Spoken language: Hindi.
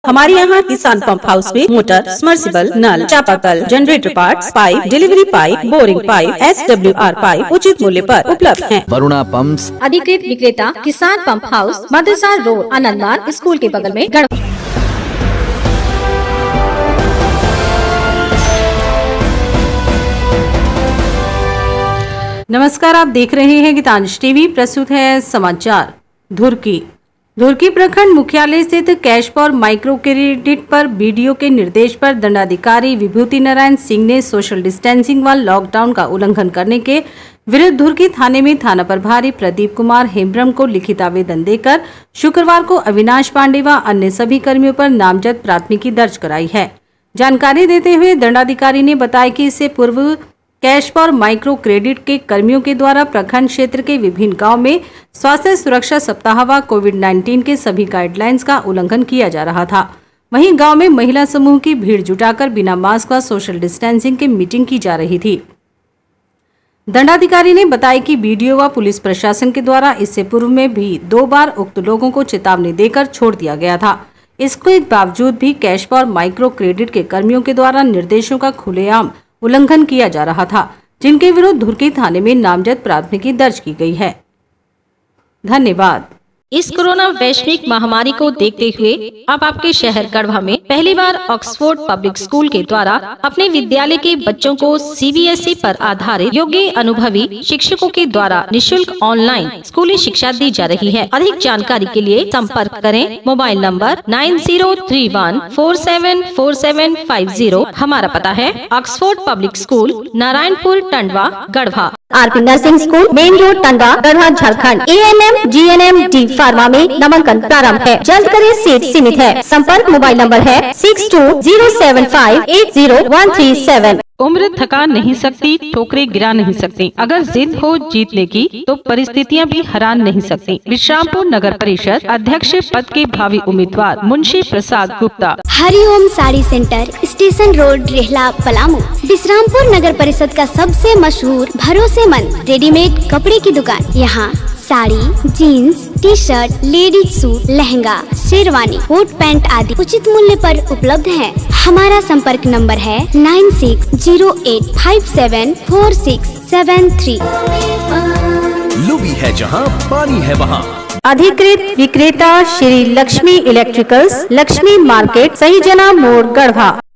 हमारे यहाँ किसान पंप हाउस में मोटर, समर्सिबल, नल, चापाकल, generator parts, pipe, delivery pipe, boring pipe, SWR pipe उचित मूल्य पर उपलब्ध हैं। वरुणा पंप्स अधिकृत विक्रेता Kisan pump house, Madarsa road, Anandmarg school के बगल में गढ़वा। नमस्कार, आप देख रहे हैं गीतांश टीवी। प्रस्तुत है समाचार। धुर्की प्रखंड मुख्यालय स्थित कैश फॉर माइक्रो क्रेडिट पर बीडीओ के निर्देश पर दंडाधिकारी विभूति नारायण सिंह ने सोशल डिस्टेंसिंग व लॉकडाउन का उल्लंघन करने के विरुद्ध धुर्की थाने में थाना प्रभारी प्रदीप कुमार हेम्ब्रम को लिखित आवेदन देकर शुक्रवार को अविनाश पांडे व अन्य सभी कर्मियों पर नामजद प्राथमिकी दर्ज कराई है। जानकारी देते हुए दंडाधिकारी ने बताया कि इससे पूर्व कैश फॉर माइक्रो क्रेडिट के कर्मियों के द्वारा प्रखंड क्षेत्र के विभिन्न गांव में स्वास्थ्य सुरक्षा सप्ताह व कोविड-19 के सभी गाइडलाइंस का उल्लंघन किया जा रहा था। वहीं गांव में महिला समूह की भीड़ जुटाकर बिना मास्क व सोशल डिस्टेंसिंग की मीटिंग की जा रही थी। दंडाधिकारी ने बताया कि बीडीओ व पुलिस प्रशासन के द्वारा इससे पूर्व में भी 2 बार उक्त लोगों को चेतावनी देकर छोड़ दिया गया था। इसके बावजूद भी कैश फॉर माइक्रो क्रेडिट के कर्मियों के द्वारा निर्देशों का खुलेआम उल्लंघन किया जा रहा था, जिनके विरुद्ध धुर्की थाने में नामजद प्राथमिकी दर्ज की गई है। धन्यवाद। इस कोरोना वैश्विक महामारी को देखते हुए अब आपके शहर गढ़वा में पहली बार ऑक्सफोर्ड पब्लिक स्कूल के द्वारा अपने विद्यालय के बच्चों को CBSE पर आधारित योग्य अनुभवी शिक्षकों के द्वारा निःशुल्क ऑनलाइन स्कूली शिक्षा दी जा रही है। अधिक जानकारी के लिए संपर्क करें मोबाइल नंबर 9031474750। हमारा पता है Oxford public school, Narayanpur, Tandwa, Garhwa. RP nursing school, main road, Tandwa, Garhwa, Jharkhand. ANM, GNM, D pharma में नामांकन प्रारंभ है। जल्द करें, सीट सीमित है। संपर्क मोबाइल नंबर है 6207580137। उम्र थका नहीं सकती, ठोकरें गिरा नहीं सकती। अगर जिद हो जीतने की तो परिस्थितियां भी हरा नहीं सकती। विश्रामपुर नगर परिषद अध्यक्ष पद के भावी उम्मीदवार Munshi Prasad Gupta. Hariom sari centre, station road, Rehla, Palamu. Vishrampur नगर परिषद का सबसे मशहूर भरोसेमंद रेडीमेड कपड़े की दुकान। यहाँ sari, jeans, T-shirt, ladies suit, lehenga, sherwani, coat pant आदि उचित मूल्य पर उपलब्ध है। हमारा संपर्क नंबर है 9608574673। लुबी है जहां पानी है वहां। अधिकृत विक्रेता श्री लक्ष्मी इलेक्ट्रिकल्स, लक्ष्मी मार्केट, सही जना मोड़, गढ़वा।